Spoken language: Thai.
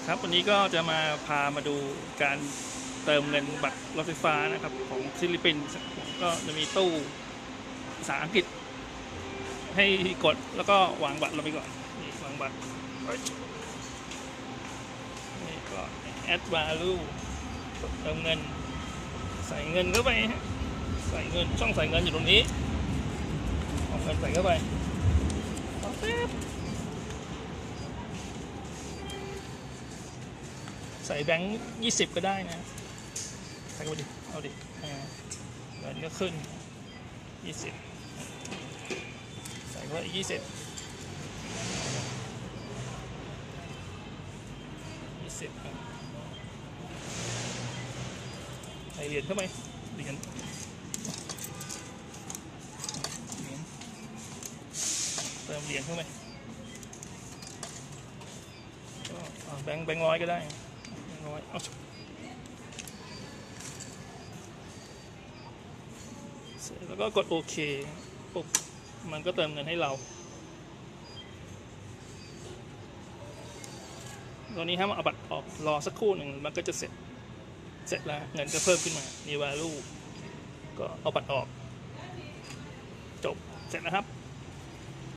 ครับวันนี้ก็จะพามาดูการเติมเงินบัตรรถไฟฟ้านะครับของฟิลิปปินส์ก็จะมีตู้ภาษาอังกฤษให้กดแล้วก็วางบัตรลงไปก่อนนี่วางบัตรนี่ก็ add value เติมเงินใส่เงินเข้าไปใส่เงินช่องใส่เงินอยู่ตรงนี้เอาเงินใส่เข้าไปใส่แบงค์20ก็ได้นะใส่เข้าไปดิเอาดิเงินก็ขึ้น20ใส่เข้าไปอีก20ใส่เหรียญเข้าไปเหรียญเติมเหรียญเข้าไปแบงค์ร้อยก็ได้ร้อยแล้วก็กดโอเคปุ๊บมันก็เติมเงินให้เราตอนนี้ให้มาเอาบัตรออกรอสักครู่หนึ่งมันก็จะเสร็จแล้วเงินก็เพิ่มขึ้นมามี value ก็เอาบัตรออกจบเสร็จแล้วครับ